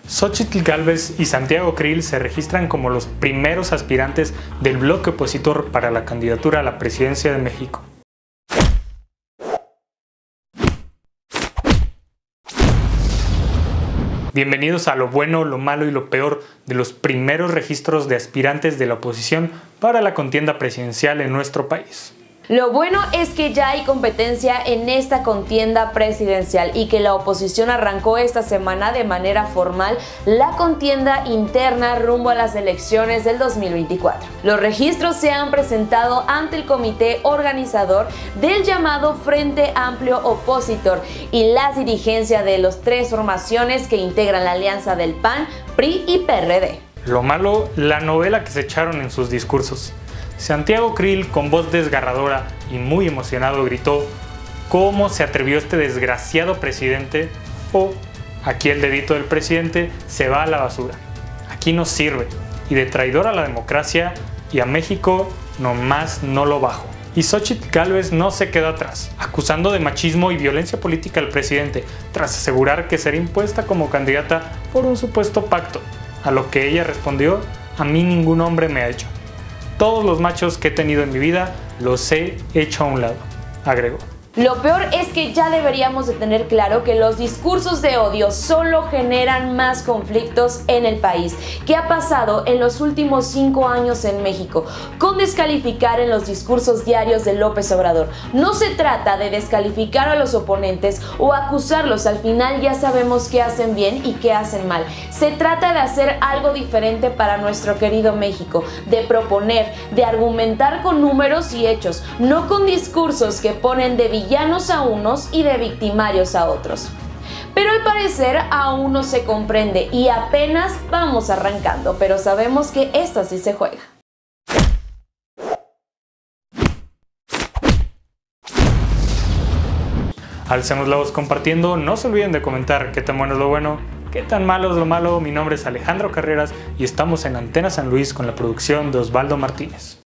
Xóchitl Gálvez y Santiago Krill se registran como los primeros aspirantes del bloque opositor para la candidatura a la presidencia de México. Bienvenidos a lo bueno, lo malo y lo peor de los primeros registros de aspirantes de la oposición para la contienda presidencial en nuestro país. Lo bueno es que ya hay competencia en esta contienda presidencial y que la oposición arrancó esta semana de manera formal la contienda interna rumbo a las elecciones del 2024. Los registros se han presentado ante el comité organizador del llamado Frente Amplio Opositor y las dirigencias de las tres formaciones que integran la alianza del PAN, PRI y PRD. Lo malo, la novela que se echaron en sus discursos. Santiago Krill, con voz desgarradora y muy emocionado, gritó: ¿cómo se atrevió este desgraciado presidente? O aquí el dedito del presidente se va a la basura. Aquí no sirve. Y de traidor a la democracia y a México, nomás no lo bajo. Y Xóchitl Gálvez no se quedó atrás, acusando de machismo y violencia política al presidente, tras asegurar que será impuesta como candidata por un supuesto pacto. A lo que ella respondió: a mí ningún hombre me ha hecho. Todos los machos que he tenido en mi vida los he hecho a un lado, agregó. Lo peor es que ya deberíamos de tener claro que los discursos de odio solo generan más conflictos en el país. ¿Qué ha pasado en los últimos 5 años en México? Con descalificar en los discursos diarios de López Obrador. No se trata de descalificar a los oponentes o acusarlos, al final ya sabemos qué hacen bien y qué hacen mal. Se trata de hacer algo diferente para nuestro querido México, de proponer, de argumentar con números y hechos, no con discursos que ponen de villanos a unos y de victimarios a otros. Pero al parecer aún no se comprende y apenas vamos arrancando, pero sabemos que esto sí se juega. Alcemos la voz compartiendo, no se olviden de comentar qué tan bueno es lo bueno, qué tan malo es lo malo. Mi nombre es Alejandro Carreras y estamos en Antena San Luis con la producción de Osvaldo Martínez.